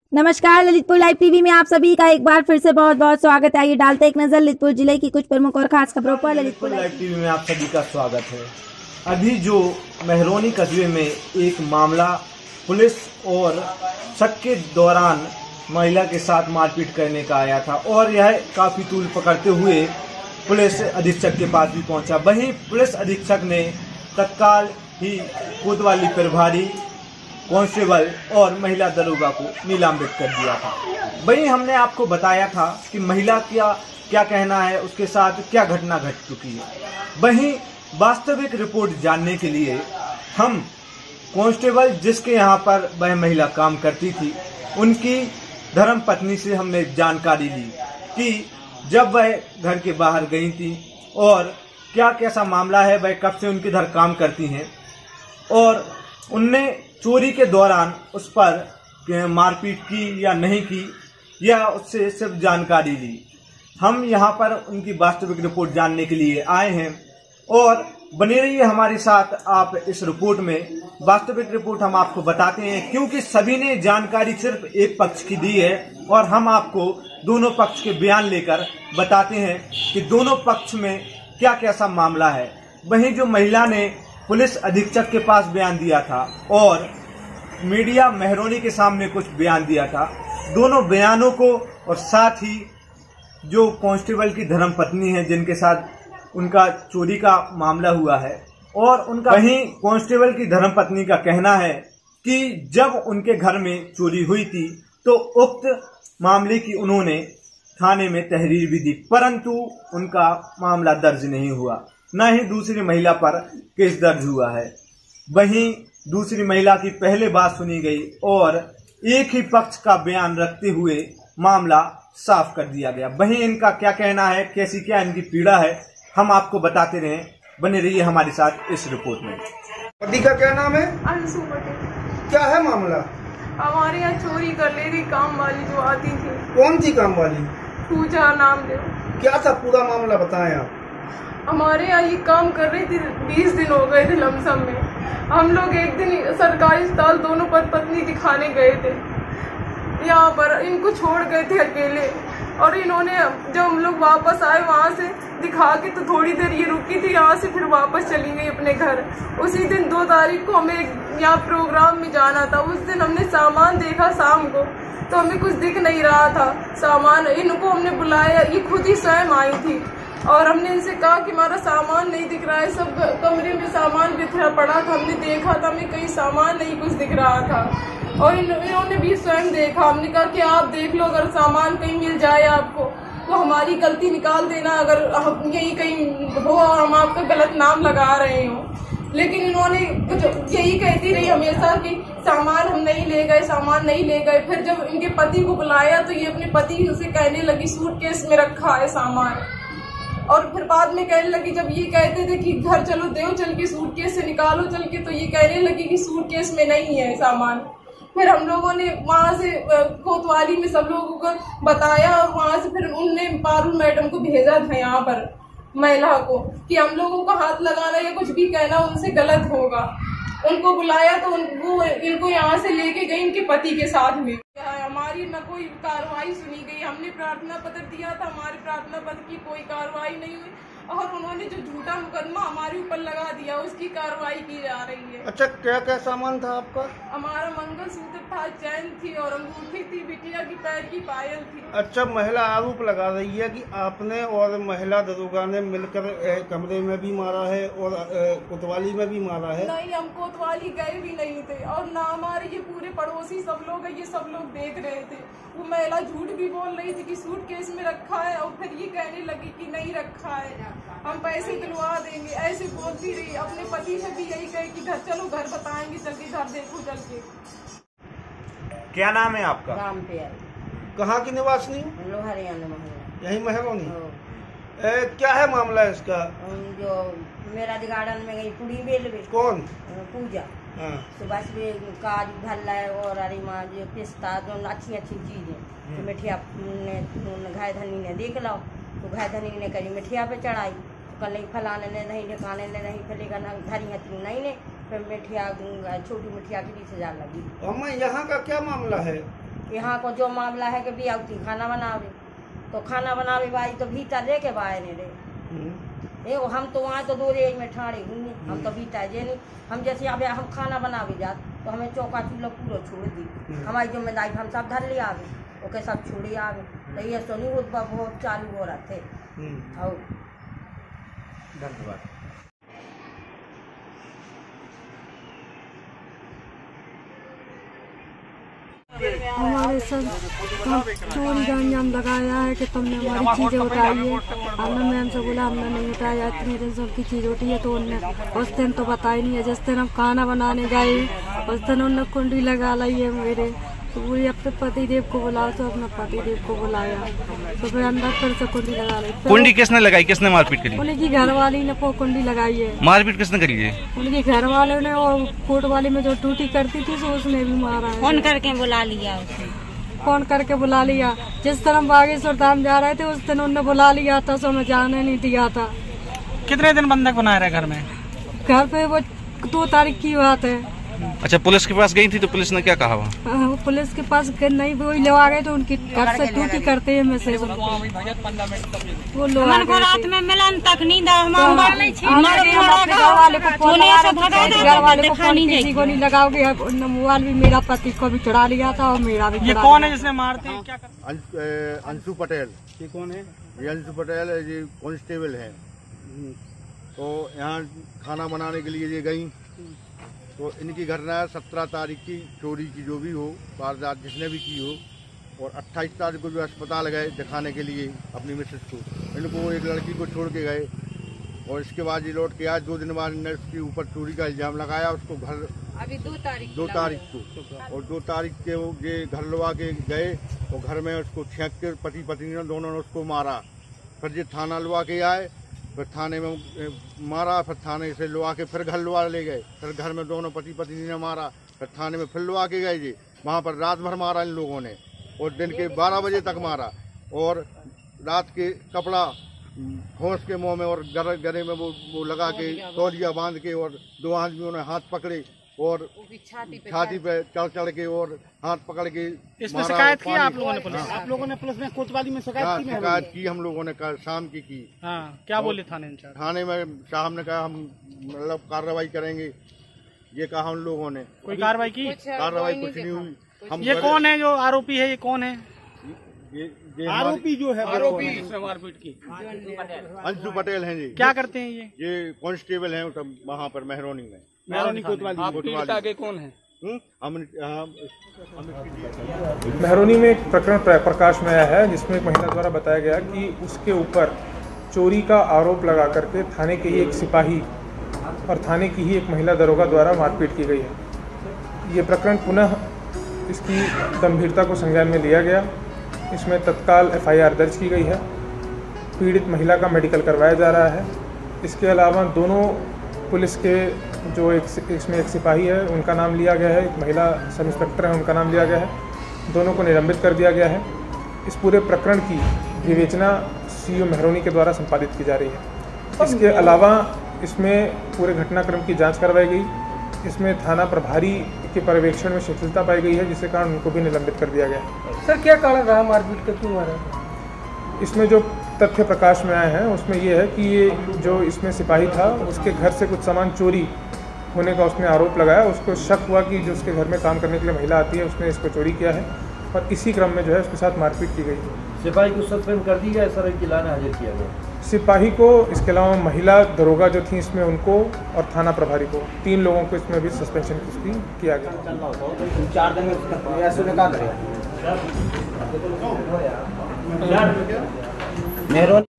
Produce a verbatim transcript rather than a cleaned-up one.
नमस्कार, Lalitpur live TV में आप सभी का एक बार फिर से बहुत बहुत स्वागत है। आइए डालते एक नजर ललितपुर जिले की कुछ प्रमुख और खास खबरों पर। ललितपुर लाइव टीवी में आप सभी का स्वागत है। अभी जो मेहरौनी कस्बे में एक मामला पुलिस और शक के दौरान महिला के साथ मारपीट करने का आया था और यह काफी तूल पकड़ते हुए पुलिस अधीक्षक के पास भी पहुंचा। वहीं पुलिस अधीक्षक ने तत्काल ही कोतवाली प्रभारी, कांस्टेबल और महिला दरोगा को निलंबित कर दिया था। वहीं हमने आपको बताया था कि महिला क्या क्या कहना है, उसके साथ क्या घटना घट चुकी है। वहीं वास्तविक रिपोर्ट जानने के लिए हम कांस्टेबल जिसके यहाँ पर वह महिला काम करती थी, उनकी धर्म पत्नी से हमने जानकारी ली कि जब वह घर के बाहर गई थी और क्या कैसा मामला है, वह कब से उनके घर काम करती हैं और उनने चोरी के दौरान उस पर मारपीट की या नहीं की, या उससे सिर्फ जानकारी ली। हम यहाँ पर उनकी वास्तविक रिपोर्ट जानने के लिए आए हैं और बने रहिए हमारे साथ आप इस रिपोर्ट में। वास्तविक रिपोर्ट हम आपको बताते हैं क्योंकि सभी ने जानकारी सिर्फ एक पक्ष की दी है और हम आपको दोनों पक्ष के बयान लेकर बताते हैं कि दोनों पक्ष में क्या कैसा मामला है। वहीं जो महिला ने पुलिस अधीक्षक के पास बयान दिया था और मीडिया मेहरौनी के सामने कुछ बयान दिया था, दोनों बयानों को और साथ ही जो कांस्टेबल की धर्मपत्नी है जिनके साथ उनका चोरी का मामला हुआ है और उनका वहीं कांस्टेबल की धर्मपत्नी का कहना है कि जब उनके घर में चोरी हुई थी तो उक्त मामले की उन्होंने थाने में तहरीर भी दी, परंतु उनका मामला दर्ज नहीं हुआ, न ही दूसरी महिला पर केस दर्ज हुआ है। वहीं दूसरी महिला की पहले बात सुनी गई और एक ही पक्ष का बयान रखते हुए मामला साफ कर दिया गया। वहीं इनका क्या कहना है, कैसी क्या इनकी पीड़ा है, हम आपको बताते रहे। बने रहिए हमारे साथ इस रिपोर्ट में। पति का क्या नाम है? अंशु पटेल। क्या है मामला? हमारे यहाँ चोरी कर ले रही काम वाली जो आती थी। कौन थी काम वाली? पूजा नाम दे। क्या था पूरा मामला बताएं आप। हमारे यहाँ ये काम कर रही थी, बीस दिन हो गए थे लमसम में। हम लोग एक दिन सरकारी अस्पताल दोनों पर पत्नी दिखाने गए थे, यहाँ पर इनको छोड़ गए थे अकेले और इन्होंने जब हम लोग वापस आए वहाँ से दिखा के तो थोड़ी देर ये रुकी थी, यहाँ से फिर वापस चली गई अपने घर। उसी दिन दो तारीख को हमें यहाँ प्रोग्राम में जाना था। उस दिन हमने सामान देखा शाम को तो हमें कुछ दिख नहीं रहा था सामान। इनको हमने बुलाया, ये खुद ही स्वयं आई थी और हमने इनसे कहा कि हमारा सामान नहीं दिख रहा है, सब कमरे में सामान बिखरा पड़ा था, हमने देखा था, हमें कहीं सामान नहीं कुछ दिख रहा था और इन, इन्होंने भी स्वयं देखा। हमने कहा कि आप देख लो, अगर सामान कहीं मिल जाए आपको तो हमारी गलती निकाल देना, अगर हम यही कहीं हो और हम आपका गलत नाम लगा रहे हो। लेकिन इन्होंने कुछ यही कहती रही हमेशा कि सामान हम नहीं ले गए, सामान नहीं ले गए। फिर जब इनके पति को बुलाया तो ये अपने पति से कहने लगी सूटकेस में रखा है सामान, और फिर बाद में कहने लगी, जब ये कहते थे कि घर चलो देव चल के सूटकेस से निकालो चल के, तो ये कहने लगी कि सूटकेस में नहीं है सामान। फिर हम लोगों ने वहाँ से कोतवाली में सब लोगों को बताया और वहाँ से फिर उनने पारुल मैडम को भेजा था यहाँ पर महिला को कि हम लोगों को हाथ लगाना या कुछ भी कहना उनसे गलत होगा। उनको बुलाया तो वो इनको यहाँ से लेके गई इनके पति के साथ में। हमारी न कोई कार्रवाई सुनी गई, हमने प्रार्थना पत्र दिया था, हमारे प्रार्थना पत्र की कोई कार्रवाई नहीं हुई और उन्होंने जो झूठा मुकदमा हमारे ऊपर लगा दिया उसकी कार्रवाई की जा रही है। अच्छा, क्या क्या सामान था आपका? हमारा मंगलसूत्र था, चैन थी और अंगूठी थी, बिटिया की पैर की पायल थी। अच्छा, महिला आरोप लगा रही है कि आपने और महिला दरोगा ने मिलकर कमरे में भी मारा है और कोतवाली में भी मारा है। नहीं, हम कोतवाली गए भी नहीं थे और ना हमारे ये पूरे पड़ोसी सब लोग है, ये सब लोग देख रहे थे। वो महिला झूठ भी बोल रही थी कि सूटकेस में रखा है और फिर ये कहने लगी कि नहीं रखा है, हम पैसे दिलवा देंगे, ऐसे बोलती रही। अपने पति से भी यही कहे कि घर चलो, घर बताएंगे, चल के घर देखो चल के। क्या नाम है आपका? राम प्यार। कहाँ की निवासनी? हरियाणा। यही मेहरौनी। क्या है मामला इसका? जो मेरा गार्डन में गई पूरी बेल में। कौन? पूजा। सुबह सुबह काज भल्ला और अरे माँ जो पिस्ता जो अच्छी अच्छी चीजें तो मिठिया ने घाय धनी ने देख लो तो घाय धनी ने करी मिठिया पे चढ़ाई, तो कल फलाने ने नहीं ढकाने ने नहीं फलेगा ना धरी हती नहीं ने फिर मिठिया छोटी मिठिया की बीस हजार लगी। अम्मा यहाँ का क्या मामला है? यहाँ को जो मामला है कि भी आउती खाना बनावे, तो खाना बनावे भाई तो भीतर दे के बाहर नहीं रे। ए हम तो वहाँ तो दो रेज में ठाड़े हुई, हम तो भीतर जे नहीं। हम जैसे अब हम खाना बनावे जात तो हमें चौका चूल्हा पूरा छोड़ दी, हमारी जिम्मेदारी हम सब धर ले आवे, ओके सब छोड़े आवे। तो ये सोनी बहुत चालू हो रहा थे। और धन्यवाद। हमारे सब चोरी का अंजाम लगाया है कि तुमने हमारी चीज़ें उठाई है। हमने मैम से बोला हमने नहीं उठाया, इतनी दिन सबकी चीज़ उठी है। तो उनने उस दिन तो बताया नहीं है। जिस दिन हम खाना बनाने गए उस दिन उनने कुंडी लगा ली है मेरे। तो वो अपने पति देव को बुलाया, तो अपने पति देव को बुलाया, तो फिर अंदर फिर से कुंडी लगा ली। कुंडी किसने लगाई, किसने मारपीट करी? उनकी घर वाली ने वो कुंडी लगाई है। मारपीट किसने करी है? उनके घर वाले ने, और कोर्ट वाली में जो ड्यूटी करती थी तो उसने भी मारा है। फोन करके बुला लिया उसने, फोन करके बुला लिया। जिस दिन हम बागेश्वर धाम जा रहे थे उस दिन उन्होंने बुला लिया था, सो हमें जाने नहीं दिया था। कितने दिन बंधक बनाए रहे घर में? घर पे वो दो तारीख की बात है। अच्छा, पुलिस के पास गई थी तो पुलिस ने क्या कहा वहाँ? वो पुलिस के पास नहीं, वो लोग आ गए तो उनकी घर से ड्यूटी करते हैं मैसेज। वो लोग रात में मिलन तक नहीं दा, घर वाले को फोन घर वाले को फोन किसी को नहीं लगाओगे। मोबाइल भी मेरा पति को भी चढ़ा लिया था और मेरा भी। ये कौन है जिसने मारते हैं? क्या अंशु पटेल। ये कौन है? ये अंशु पटेल है, ये कांस्टेबल है। तो यहाँ खाना बनाने के लिए ये गई, तो इनकी घटना सत्रह तारीख की चोरी की जो भी हो वारदात जिसने भी की हो। और अट्ठाईस तारीख को जो अस्पताल गए दिखाने के लिए अपनी मिसेस को, इनको एक लड़की को छोड़ के गए। और इसके बाद ये लौट के आज दो दिन बाद ने उसके ऊपर चोरी का इल्जाम लगाया। उसको घर अभी दो तारीख दो तारीख को और दो तारीख के वो ये घर लवा के गए और घर में उसको छेंक के पति पत्नी ने दोनों ने उसको मारा। फिर ये थाना लवा के आए, फिर थाने में मारा, फिर थाने से लुआ के फिर घर लुआ ले गए। फिर घर में दोनों पति पत्नी ने मारा, फिर थाने में फिर लुआ के गए जी। वहाँ पर रात भर मारा इन लोगों ने और दिन के बारह बजे तक मारा। और रात के कपड़ा होश के मुंह में और गले गले में वो वो लगा के तौलिया बांध के और दो आदमियों ने हाथ पकड़े और छाती पे चढ़ चढ़ के और हाथ पकड़ के इसमें शिकायत की आप लोगों ने? पुलिस आप लोगों ने पुलिस में कोतवाली में शिकायत की? शिकायत की हम लोगों ने कल शाम की की। हाँ, क्या बोले थाने इंचार्ज? थाने में साहब ने कहा हम मतलब कार्रवाई करेंगे, ये कहा उन लोगों ने। कोई कार्रवाई की? कार्रवाई कुछ नहीं हुई। हम ये कौन है जो आरोपी है? ये कौन है ये, ये आरोपी जो है? आरोपी मारपीट की अंशु पटेल हैं जी। क्या करते हैं ये? ये कांस्टेबल हैं वहाँ पर मेहरोनी में। मेहरोनी कोतवाली। कौन है? मेहरोनी में एक प्रकरण प्रकाश में आया है जिसमें एक महिला द्वारा बताया गया कि उसके ऊपर चोरी का आरोप लगा करके थाने के ही एक सिपाही और थाने की ही एक महिला दरोगा द्वारा मारपीट की गई है। ये प्रकरण पुनः इसकी गंभीरता को संज्ञान में लिया गया। इसमें तत्काल एफ आई आर दर्ज की गई है। पीड़ित महिला का मेडिकल करवाया जा रहा है। इसके अलावा दोनों पुलिस के जो एक इसमें एक सिपाही है उनका नाम लिया गया है, एक महिला सब इंस्पेक्टर है उनका नाम लिया गया है। दोनों को निलंबित कर दिया गया है। इस पूरे प्रकरण की विवेचना सी ओ मेहरोनी के द्वारा संपादित की जा रही है। इसके अलावा इसमें पूरे घटनाक्रम की जांच करवाई गई। इसमें थाना प्रभारी के पर्यवेक्षण में शिथिलता पाई गई है, जिसके कारण उनको भी निलंबित कर दिया गया। सर, क्या कारण रहा मारपीट का, क्यों मारा? इसमें जो तथ्य प्रकाश में आए हैं उसमें ये है कि ये जो इसमें सिपाही था उसके घर से कुछ सामान चोरी होने का उसने आरोप लगाया। उसको शक हुआ कि जो उसके घर में काम करने के लिए महिला आती है उसने इसको चोरी किया है और इसी क्रम में जो है उसके साथ मारपीट की गई। सिपाही को सस्पेंड कर दी गया, सर जिलाने हाजिर किया गया सिपाही को। इसके अलावा महिला दरोगा जो थी इसमें उनको और थाना प्रभारी को, तीन लोगों को इसमें भी सस्पेंशन किया गया। चार दिन में क्या करें?